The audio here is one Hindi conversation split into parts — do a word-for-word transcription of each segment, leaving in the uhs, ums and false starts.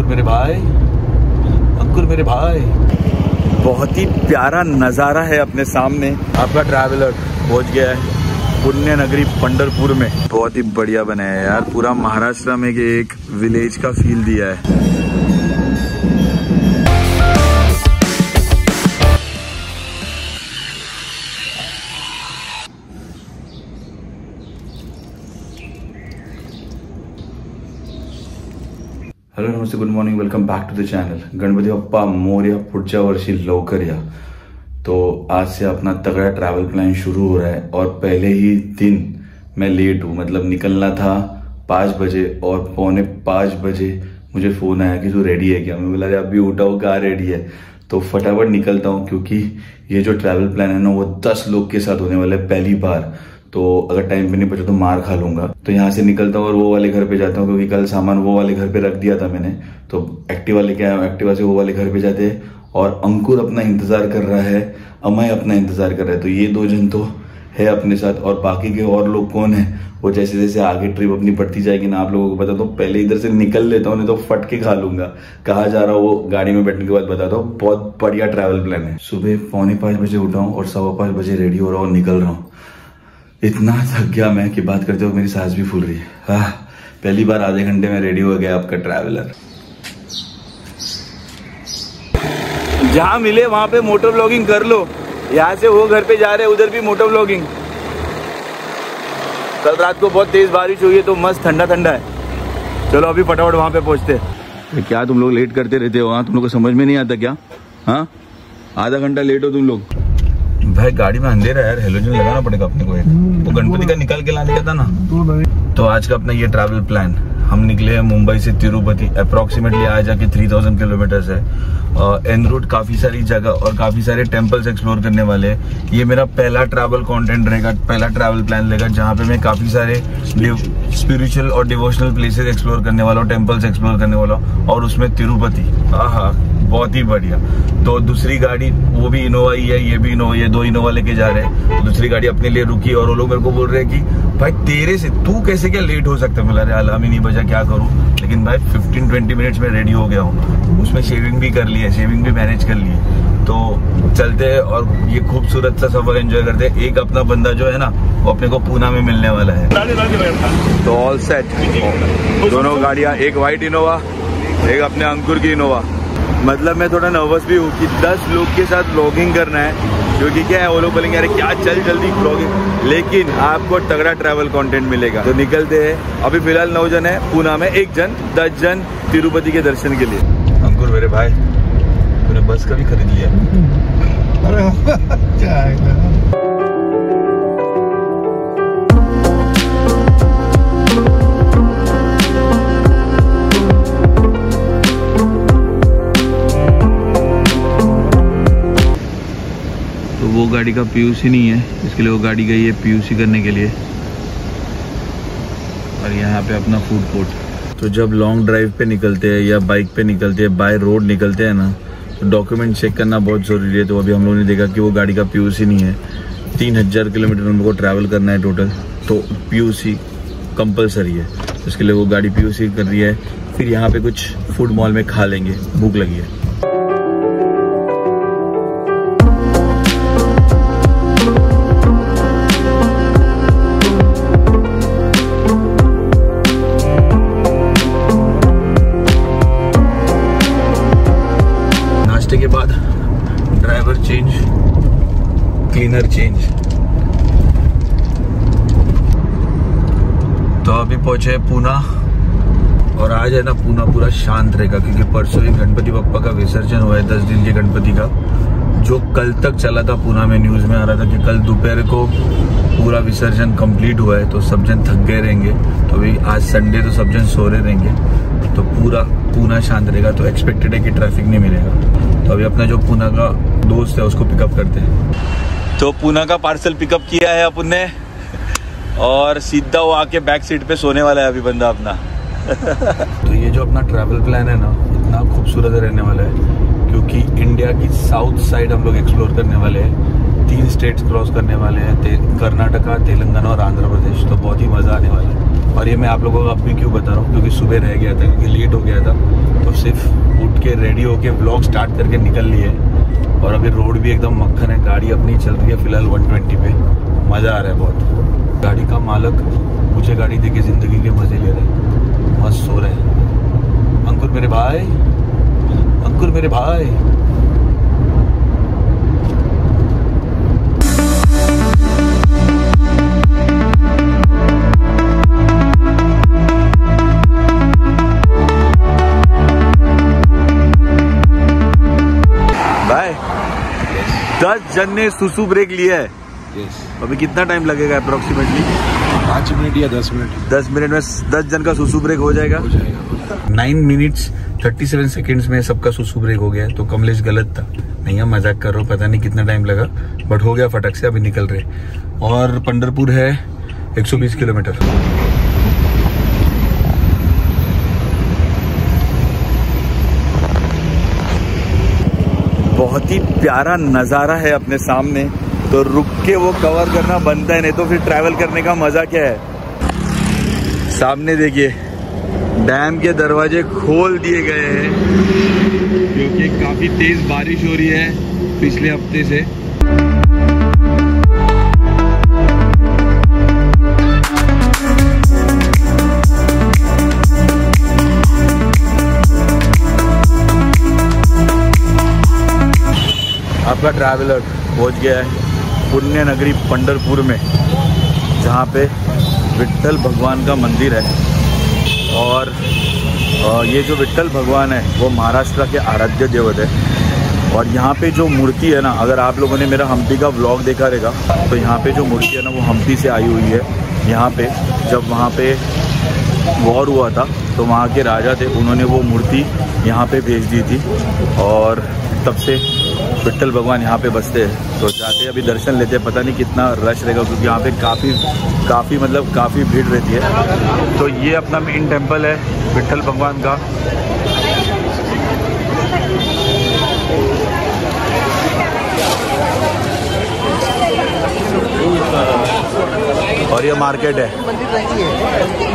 मेरे भाई, अंकुर मेरे भाई। बहुत ही प्यारा नज़ारा है अपने सामने। आपका ट्रैवलर पहुंच गया है पुण्य नगरी पंढरपुर में। बहुत ही बढ़िया बनाया है यार, पूरा महाराष्ट्र में एक विलेज का फील दिया है। हॅलो नमस्ते, good morning, welcome back to the channel. Ganpati Bappa Morya, पुढच्या वर्षी लवकर या। तो आज से अपना तगड़ा ट्रैवल प्लान शुरू हो रहा है और पहले ही दिन मैं लेट हूँ। मतलब निकलना था पाँच बजे और पौने पाँच बजे मुझे फोन आया कि तू रेडी है क्या। मैं बोला अभी उठा हूँ, कहाँ रेडी है। तो फटाफट निकलता हूँ क्योंकि ये जो ट्रैवल प्लान है ना वो दस लोग के साथ होने वाला है पहली बार। तो अगर टाइम पे नहीं बचा तो मार खा लूंगा। तो यहाँ से निकलता हूँ और वो वाले घर पे जाता हूँ क्योंकि कल सामान वो वाले घर पे रख दिया था मैंने। तो एक्टिवा लेके आया हूँ, एक्टिवा से वो वाले घर पे जाते हैं और अंकुर अपना इंतजार कर रहा है, अमय अपना इंतजार कर रहा है। तो ये दो जन तो है अपने साथ और बाकी के और लोग कौन है वो जैसे जैसे आगे ट्रिप अपनी बढ़ती जाएगी ना आप लोगों को बता दो। पहले इधर से निकल लेता हूँ, नहीं तो फट के खा लूंगा। कहाँ जा रहा हूँ वो गाड़ी में बैठने के बाद बताता हूँ। बहुत बढ़िया ट्रैवल प्लान है। सुबह पौने पाँच बजे उठा हूँ और सवा पाँच बजे रेडी हो रहा हूँ, निकल रहा हूँ। इतना थक गया मैं कि बात करते हो मेरी सांस भी फूल रही है। हाँ, पहली बार आधे घंटे में रेडी हो गया आपका ट्रैवलर। जहां मिले वहां पे मोटर व्लॉगिंग कर लो। यहाँ से वो घर पे जा रहे हैं, उधर भी मोटर व्लॉगिंग। कल रात को बहुत तेज बारिश हुई है तो मस्त ठंडा ठंडा है। चलो अभी फटाफट वहां पे पहुंचते हैं। क्या तुम लोग लेट करते रहते हो? हाँ, तुम लोग को समझ में नहीं आता क्या? हाँ, आधा घंटा लेट हो तुम लोग। भाई गाड़ी में अंधेरा है यार, हेलोजन लगाना पड़ेगा अपने को एक। वो गणपति का निकाल के लाने का था ना। तो आज का अपना ये ट्रैवल प्लान, हम निकले हैं मुंबई से तिरुपति। अप्रोक्सीमेटली आज जाके थ्री थाउजेंड किलोमीटर्स है। एन रूट काफी सारी जगह और काफी सारे टेम्पल्स एक्सप्लोर करने वाले हैं। ये मेरा पहला ट्रैवल कंटेंट रहेगा, पहला ट्रैवल प्लान रहेगा जहाँ पे मैं काफी सारे स्पिरिचुअल और डिवोशनल प्लेसेस एक्सप्लोर करने वाला हूँ, टेम्पल्स एक्सप्लोर करने वाला हूँ और उसमें तिरुपति। आहा, बहुत ही बढ़िया। तो दूसरी गाड़ी वो भी इनोवा ही है, ये भी इनोवा, ये दो इनोवा लेके जा रहे हैं। तो दूसरी गाड़ी अपने लिए रुकी और वो लोग मेरे को बोल रहे हैं कि भाई तेरे से तू कैसे क्या लेट हो सकता है। मैं अरे अलार्म ही नहीं बजा, क्या करूं। लेकिन भाई फिफ्टीन ट्वेंटी मिनट्स में रेडी हो गया हूँ। उसमें शेविंग भी कर ली है, शेविंग भी मैनेज कर ली है। तो चलते हैं और ये खूबसूरत सा सफर एंजॉय करते हैं। एक अपना बंदा जो है ना वो अपने को पूना में मिलने वाला है। तो ऑल सेट, दोनों गाड़ियाँ, एक व्हाइट इनोवा, एक अपने अंकुर की इनोवा। मतलब मैं थोड़ा नर्वस भी हूँ कि दस लोग के साथ व्लॉगिंग करना है क्योंकि क्या है वो लोग बोलेंगे अरे क्या चल जल्दी व्लॉगिंग, लेकिन आपको तगड़ा ट्रैवल कंटेंट मिलेगा। तो निकलते हैं। अभी फिलहाल नौ जन है पूना में, एक जन दस जन तिरुपति के दर्शन के लिए। अंकुर मेरे भाई, तूने बस का भी खरीद लिया? वो गाड़ी का पीयूसी नहीं है, इसके लिए वो गाड़ी गई है पीयूसी करने के लिए। और यहाँ पे अपना फूड कोर्ट। तो जब लॉन्ग ड्राइव पे निकलते हैं या बाइक पे निकलते हैं, बाय रोड निकलते हैं ना, तो डॉक्यूमेंट चेक करना बहुत ज़रूरी है। तो अभी हम लोगों ने देखा कि वो गाड़ी का पीयूसी नहीं है। तीन हजार किलोमीटर हम लोग को ट्रैवल करना है टोटल, तो पीयूसी कंपलसरी है। तो इसके लिए वो गाड़ी पीयूसी कर रही है। फिर यहाँ पे कुछ फूड मॉल में खा लेंगे, भूख लगी है। के बाद ड्राइवर चेंज, क्लीनर चेंज। तो अभी पहुंचे पूना और आज है ना पूना पूरा शांत रहेगा क्योंकि परसों ही गणपति बप्पा का विसर्जन हुआ है, दस दिन के गणपति का, जो कल तक चला था। पूना में न्यूज में आ रहा था कि कल दोपहर को पूरा विसर्जन कंप्लीट हुआ है। तो सब जन थक गए रहेंगे। तो अभी आज संडे तो सब जन सो रहे रहेंगे। तो पूरा पूना शांत रहेगा। तो एक्सपेक्टेड है कि ट्रैफिक नहीं मिलेगा। तो अभी अपना जो पूना का दोस्त है उसको पिकअप करते हैं। तो पूना का पार्सल पिकअप किया है अपन ने और सीधा वो आके बैक सीट पे सोने वाला है अभी बंदा अपना। तो ये जो अपना ट्रैवल प्लान है ना इतना खूबसूरत रहने वाला है क्योंकि इंडिया की साउथ साइड हम लोग एक्सप्लोर करने वाले हैं। तीन स्टेट्स क्रॉस करने वाले हैं, ते, कर्नाटका, तेलंगाना और आंध्र प्रदेश। तो बहुत ही मज़ा आने वाला है। और ये मैं आप लोगों को अब भी क्यों बता रहा हूँ क्योंकि सुबह रह गया था, क्योंकि लेट हो गया था। तो सिर्फ उठ के रेडी होके व्लॉग स्टार्ट करके निकल लिए और अभी रोड भी एकदम मक्खन है, गाड़ी अपनी चल रही है फिलहाल वन ट्वेंटी पे। मज़ा आ रहा है बहुत। गाड़ी का मालक मुझे गाड़ी देके ज़िंदगी के मज़े ले रहे हैं, मस्त सो रहे हैं। अंकुर मेरे भाई, अंकुर मेरे भाई। दस जन ने सुसु ब्रेक लिया है। yes. अभी कितना टाइम लगेगा अप्रोक्सीमेटली? पाँच मिनट या दस मिनट दस मिनट में दस जन का सुसु ब्रेक हो जाएगा। हो जाएगा। Nine minutes thirty seven seconds में सबका सुसु ब्रेक हो गया है। तो कमलेश गलत था, नहीं हम मजाक कर रहे हो, पता नहीं कितना टाइम लगा बट हो गया फटक से। अभी निकल रहे और पंढरपुर है एक सौ बीस किलोमीटर। बहुत ही प्यारा नज़ारा है अपने सामने, तो रुक के वो कवर करना बनता है, नहीं तो फिर ट्रैवल करने का मज़ा क्या है। सामने देखिए डैम के दरवाजे खोल दिए गए हैं क्योंकि काफ़ी तेज़ बारिश हो रही है पिछले हफ्ते से। आपका ट्रैवलर पहुंच गया है पुण्य नगरी पंढरपुर में, जहाँ पे विट्ठल भगवान का मंदिर है। और ये जो विट्ठल भगवान है वो महाराष्ट्र के आराध्य देवत है। और यहाँ पे जो मूर्ति है ना, अगर आप लोगों ने मेरा हम्पी का व्लॉग देखा रहेगा तो यहाँ पे जो मूर्ति है ना वो हम्पी से आई हुई है। यहाँ पे जब वहाँ पे वॉर हुआ था तो वहाँ के राजा थे, उन्होंने वो मूर्ति यहाँ पे भेज दी थी और तब से विट्ठल भगवान यहाँ पे बसते हैं। तो जाते अभी दर्शन लेते हैं, पता नहीं कितना रश रहेगा क्योंकि यहाँ पे काफ़ी काफ़ी मतलब काफ़ी भीड़ रहती है। तो ये अपना मेन टेम्पल है विट्ठल भगवान का। और ये मार्केट है।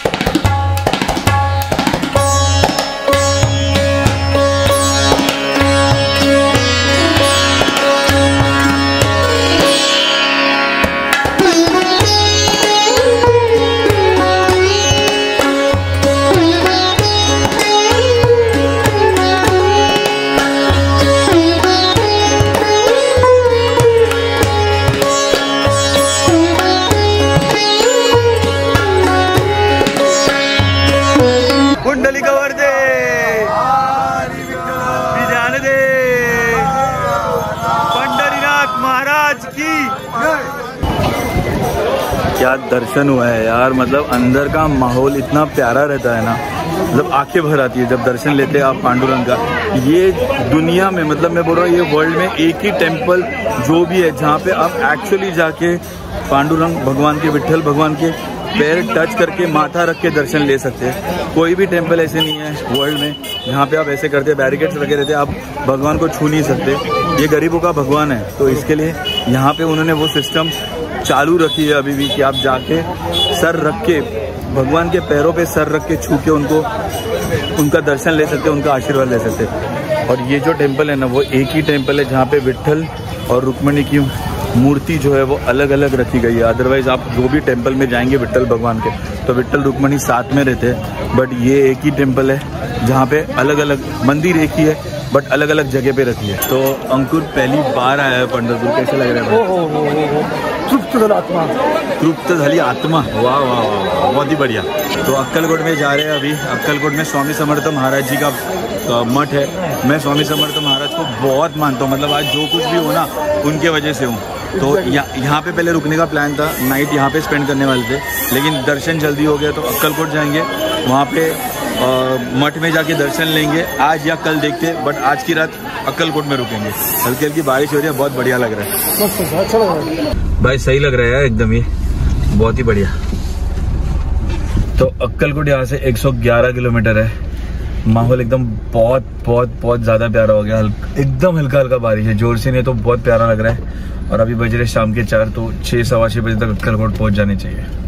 क्या दर्शन हुआ है यार, मतलब अंदर का माहौल इतना प्यारा रहता है ना, मतलब आंखें भर आती है जब दर्शन लेते हैं आप पांडुरंग का। ये दुनिया में, मतलब मैं बोल रहा हूँ ये वर्ल्ड में एक ही टेम्पल जो भी है जहाँ पे आप एक्चुअली जाके पांडुरंग भगवान के, विट्ठल भगवान के पैर टच करके माथा रख के दर्शन ले सकते हैं। कोई भी टेम्पल ऐसे नहीं है वर्ल्ड में जहाँ पे आप ऐसे करते, बैरिकेड्स लगे रहते, आप भगवान को छू नहीं सकते। ये गरीबों का भगवान है, तो इसके लिए यहाँ पे उन्होंने वो सिस्टम चालू रखी है अभी भी कि आप जाके सर रख के भगवान के पैरों पे सर रख के छू के उनको उनका दर्शन ले सकते, उनका आशीर्वाद ले सकते। और ये जो टेम्पल है ना वो एक ही टेम्पल है जहाँ पे विट्ठल और रुक्मिणी की मूर्ति जो है वो अलग अलग रखी गई है। अदरवाइज आप जो भी टेम्पल में जाएंगे विट्ठल भगवान के तो विट्ठल रुक्मिणी साथ में रहते हैं, बट ये एक ही टेम्पल है जहाँ पे अलग अलग मंदिर एक ही है बट अलग अलग जगह पे रखी है। तो अंकुर पहली बार आया है पंढरपुर, कैसे लग रहा है? तृप्त झाली आत्मा, तृप्त झाली आत्मा, वाह वाह वाह, बहुत ही बढ़िया। तो अक्कलकोट में जा रहे हैं अभी। अक्कलकोट में स्वामी समर्थ महाराज जी का मठ है। मैं स्वामी समर्थ महाराज को बहुत मानता हूँ, मतलब आज जो कुछ भी हो ना उनके वजह से हूँ। तो यहाँ पे पहले रुकने का प्लान था, नाइट यहाँ पे स्पेंड करने वाले थे, लेकिन दर्शन जल्दी हो गया तो अक्कलकोट जाएंगे, वहाँ पे मठ में जाके दर्शन लेंगे आज या कल देखते, बट आज की रात अक्कलकोट में रुकेंगे। हल्की हल्की बारिश हो रही है, बहुत बढ़िया लग रहा है। अच्छा लग रहा है भाई, सही लग रहा है एकदम, ये बहुत ही बढ़िया। तो अक्कलकोट यहाँ से एक सौ ग्यारह किलोमीटर है। माहौल एकदम बहुत बहुत बहुत ज्यादा प्यारा हो गया, एकदम हल्का हल्का बारिश है, जोर से नहीं तो बहुत प्यारा लग रहा है। और अभी बज रहे शाम के चार, तो छः सवा छः बजे तक अक्कलकोट पहुंच जाने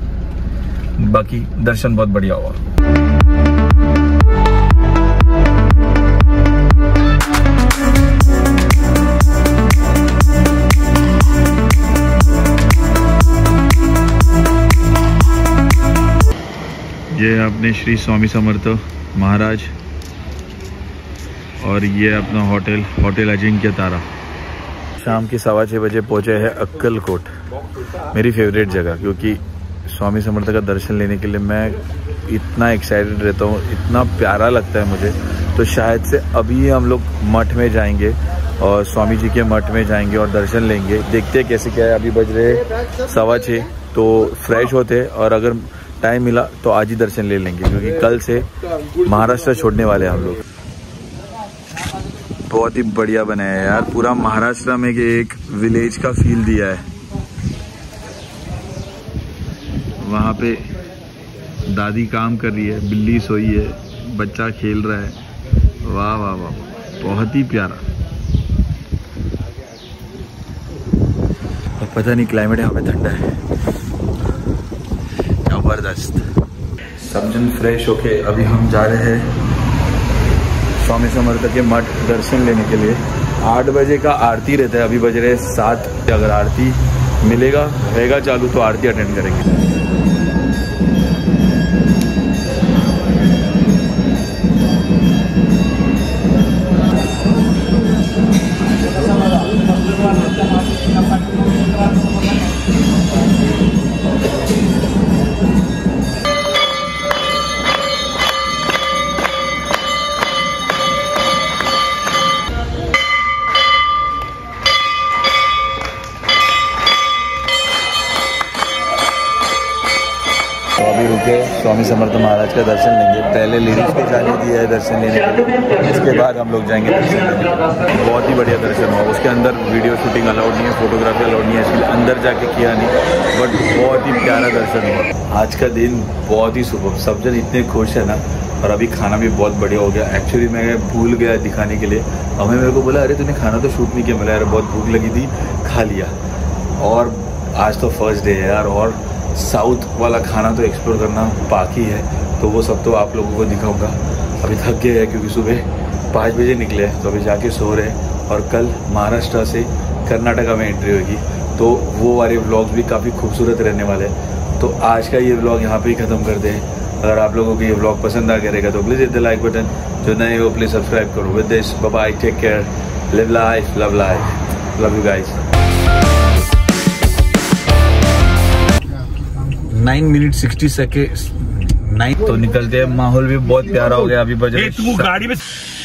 चाहिए। बाकी दर्शन बहुत बढ़िया हुआ। ये अपने श्री स्वामी समर्थ महाराज और ये अपना होटल होटल अजिंक्य तारा। शाम की सवा छः बजे पहुँचे हैं अक्कलकोट, मेरी फेवरेट जगह, क्योंकि स्वामी समर्थ का दर्शन लेने के लिए मैं इतना एक्साइटेड रहता हूँ, इतना प्यारा लगता है मुझे। तो शायद से अभी हम लोग मठ में जाएंगे और स्वामी जी के मठ में जाएंगे और दर्शन लेंगे। देखते हैं कैसे क्या है। अभी बज रहे सवा छः, तो फ्रेश होते और अगर टाइम मिला तो आज ही दर्शन ले लेंगे, क्योंकि कल से महाराष्ट्र छोड़ने वाले हैं हम लोग। बहुत ही बढ़िया बनाया है यार, पूरा महाराष्ट्र में एक विलेज का फील दिया है। वहाँ पे दादी काम कर रही है, बिल्ली सोई है, बच्चा खेल रहा है। वाह वाह वाह, बहुत ही प्यारा। और पता नहीं क्लाइमेट यहाँ पे ठंडा है, जबरदस्त। सब जन फ्रेश होके अभी हम जा रहे हैं स्वामी समर्थ के मठ दर्शन लेने के लिए। आठ बजे का आरती रहता है, अभी बज रहे सात। अगर आरती मिलेगा रहेगा चालू तो आरती अटेंड करेंगे। तो अभी रुके स्वामी समर्थ महाराज का दर्शन लेंगे। पहले लेडीज को जाने दिया है दर्शन लेने के लिए, इसके बाद हम लोग जाएंगे दर्शन लेने के लिए। बहुत ही बढ़िया दर्शन हुआ। उसके अंदर वीडियो शूटिंग अलाउड नहीं है, फोटोग्राफी अलाउड नहीं है, इसलिए अंदर जाके किया नहीं, बट बहुत ही प्यारा दर्शन हुआ। आज का दिन बहुत ही सुबह, सब जन इतने खुश है ना। और अभी खाना भी बहुत बढ़िया हो गया। एक्चुअली मैं भूल गया दिखाने के लिए, हमें मेरे को बोला अरे तूने खाना तो शूट नहीं किया। मैंने यार बहुत भूख लगी थी, खा लिया। और आज तो फर्स्ट डे है यार, और साउथ वाला खाना तो एक्सप्लोर करना बाकी है, तो वो सब तो आप लोगों को दिखाऊंगा। अभी थक गए हैं क्योंकि सुबह पाँच बजे निकले हैं, तो अभी जाके सो रहे हैं। और कल महाराष्ट्र से कर्नाटका में एंट्री होगी, तो वो वाले व्लॉग्स भी काफ़ी खूबसूरत रहने वाले हैं। तो आज का ये व्लॉग यहाँ पे ही ख़त्म करते हैं। अगर आप लोगों को ये व्लॉग पसंद आ करेगा तो please hit the like button, जो नए हो प्लीज़ सब्सक्राइब करो। With this bye bye, take care, live life, love life, love you guys. Nine minute sixty second nine तो निकलते हैं। माहौल भी बहुत प्यारा हो गया। अभी बजे तू गाड़ी में